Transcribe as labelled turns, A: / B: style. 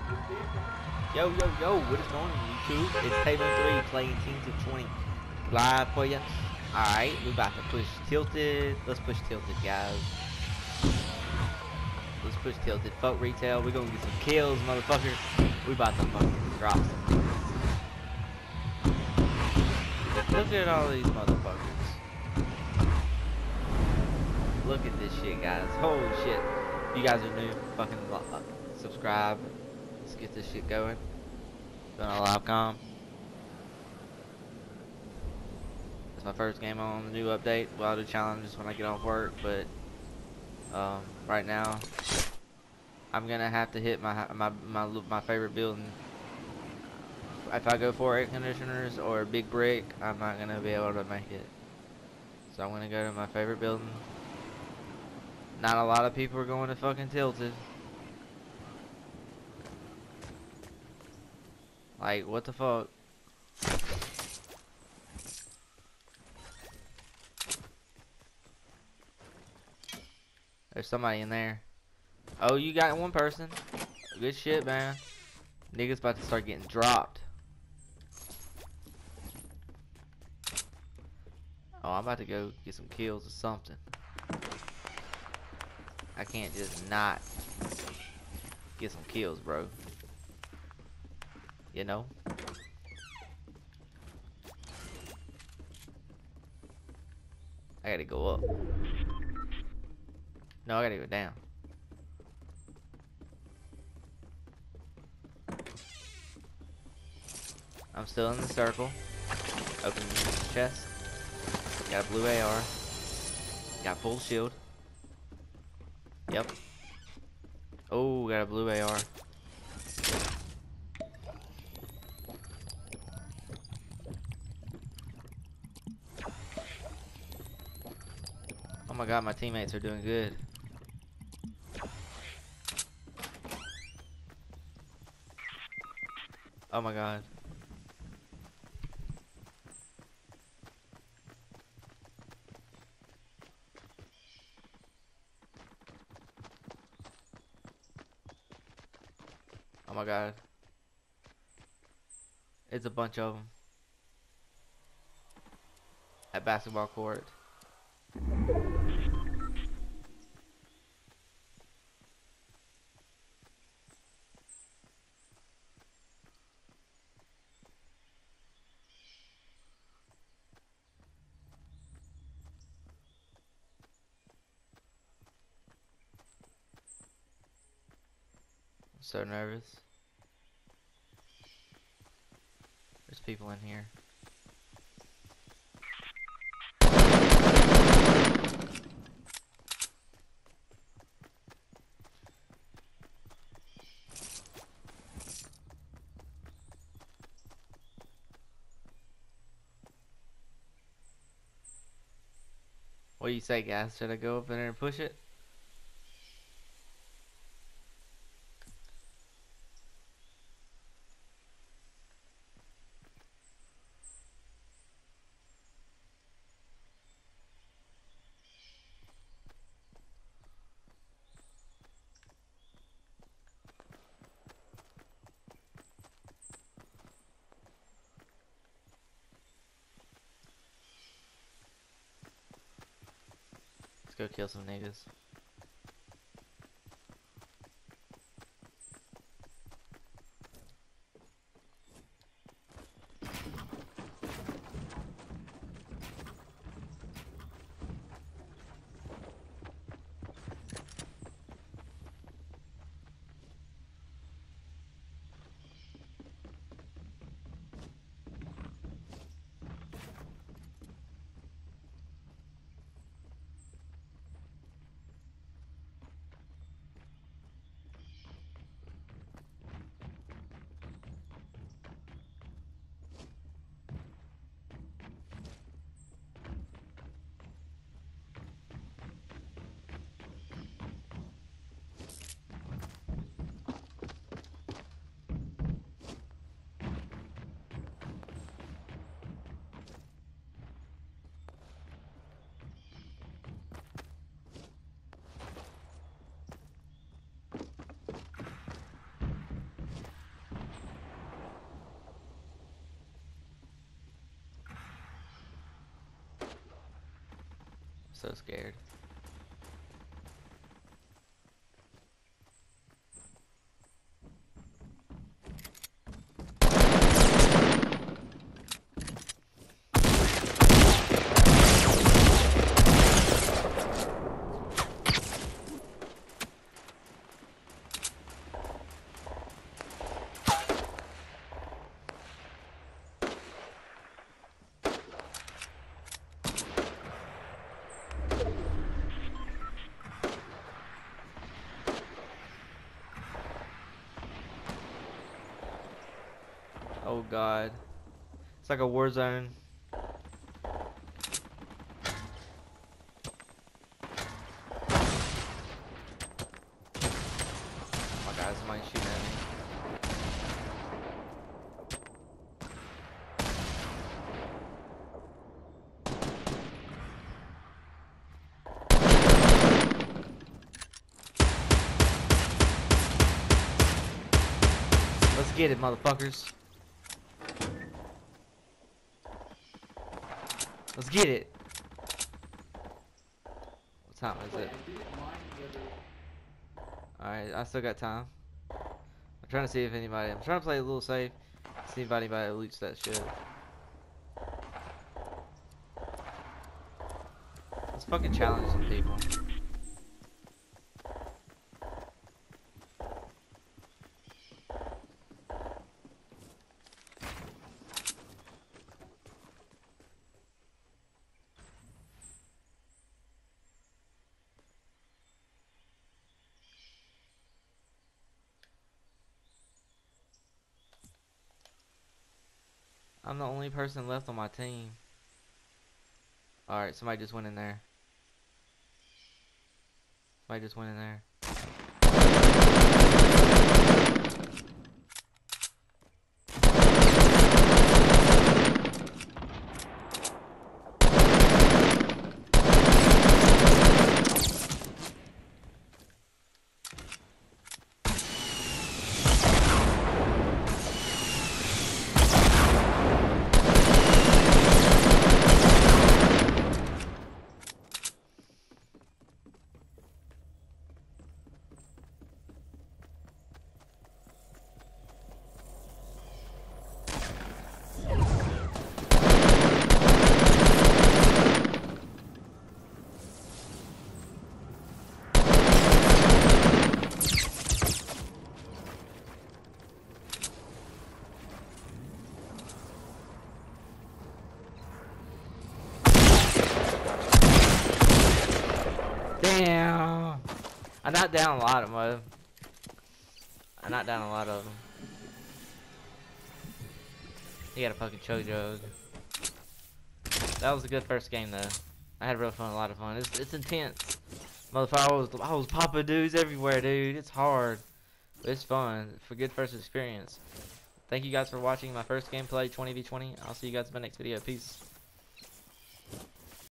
A: Yo, yo, yo, what is going on, YouTube? It's Table 3 playing Teams of 20 live for you. Alright, we about to push Tilted. Let's push Tilted, guys. Let's push Tilted. Fuck retail. We're gonna get some kills, motherfucker. We about to fucking drop some. Look at all these motherfuckers. Look at this shit, guys. Holy shit. If you guys are new, fucking subscribe. Let's get this shit going. Doing a live com. It's my first game on the new update. Well, I'll do challenges when I get off work, but right now I'm gonna have to hit my favorite building. If I go for air conditioners or a big brick, I'm not gonna be able to make it. So I'm gonna go to my favorite building. Not a lot of people are going to fucking Tilted. Like, what the fuck? There's somebody in there. Oh, you got one person. Good shit, man. Niggas about to start getting dropped. Oh, I'm about to go get some kills or something. I can't just not get some kills, bro. You know? I gotta go up. No, I gotta go down. I'm still in the circle. Opening the chest. Got a blue AR. Got full shield. Yep. Oh, got a blue AR. Oh my god, my teammates are doing good. Oh my god. Oh my god. It's a bunch of them. At basketball court. I'm so nervous. There's people in here. What do you say, guys? Should I go up in there and push it? Let's go kill some niggas. So scared. Oh god. It's like a war zone. Oh my god, somebody's shooting at me. Let's get it, motherfuckers. Let's get it. What time is it? Alright, I still got time. I'm trying to see if anybody... I'm trying to play a little safe. See if anybody loots that shit. Let's fucking challenge some people. I'm the only person left on my team. Alright, somebody just went in there. Somebody just went in there. Damn! I knocked down a lot of them. I knocked down a lot of them. He got a fucking choke jug. That was a good first game though. I had real fun, a lot of fun. It's intense. Motherfucker, I was popping dudes everywhere, dude. It's hard. But it's fun. For good first experience. Thank you guys for watching my first gameplay 20v20. I'll see you guys in my next video. Peace.